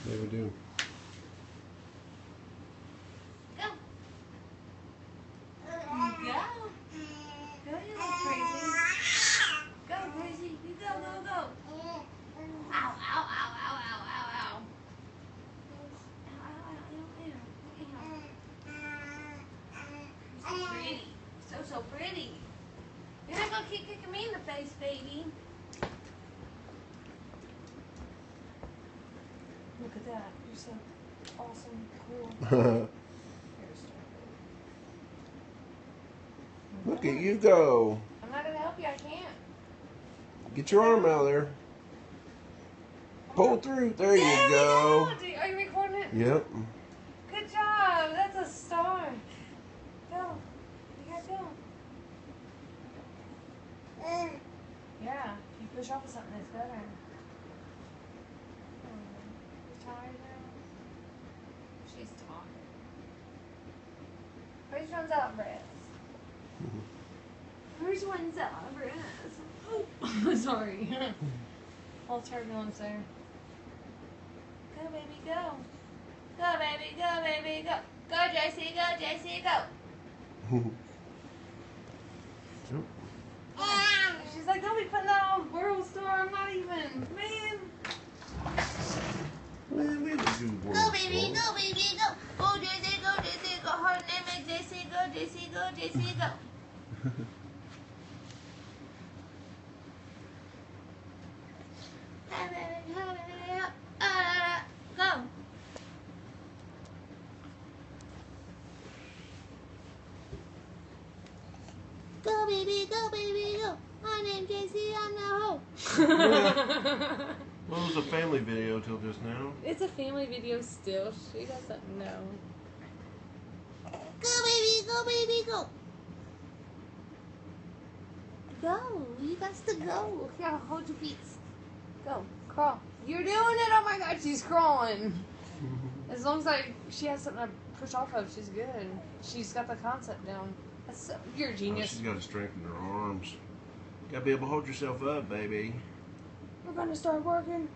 Yeah, we do. Go. Go. Go, you little crazy. Go, crazy. You go, go, go. Ow, ow, ow, ow, ow, ow, ow. So pretty. So pretty. You're not going to keep kicking me in the face, baby. Look at that. You're so awesome, cool. Look at you go. I'm not going to help you. I can't. Get your arm out of there. Pull through. There you go. Are you recording it? Yep. Good job. That's a star. Go. You gotta go. Yeah. If you push off of something, it's better. You're tired now? She's talking. Which one's out, breath? Which one's out, breath? Oh, sorry. All turbulence there. Go, baby, go. Go, baby, go, baby, go. Go, JC, go, JC, go. She's like, don't be putting that on World Star. I'm not even, man. Man, we just do World Go, baby, Star. go, baby, go. Go, JC, go, JC, go. Her name is JC, go, JC, go, JC, go. Go. Go, baby, go, baby, go. My name's JC, I'm the hoe. Well, it was a family video till just now. It's a family video still. She doesn't know. Go, baby, go, baby, go. Go. You got to go. Here, hold your feet. Go. Crawl. You're doing it. Oh my God, she's crawling. As long as she has something to push off of, she's good. She's got the concept down. You're a Oh, genius. she's got to strengthen her arms. Got to be able to hold yourself up, baby. We're going to start working.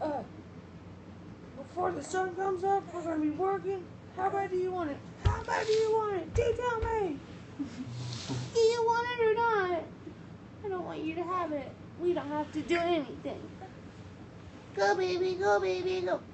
Before the sun comes up, we're going to be working. How bad do you want it? How bad do you want it? You tell me. Do you want it or not? I don't want you to have it. We don't have to do anything. Go, baby, go, baby, go.